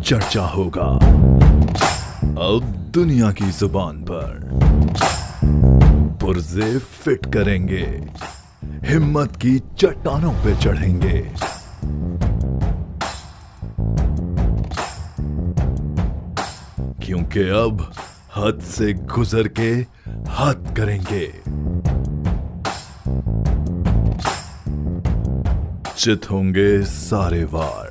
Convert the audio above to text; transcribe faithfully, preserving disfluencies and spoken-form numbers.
चर्चा होगा। अब दुनिया की जुबान पर पुर्जे फिट करेंगे, हिम्मत की चट्टानों पे चढ़ेंगे। क्योंकि अब हद से गुजर के हद करेंगे। चित होंगे सारे वार,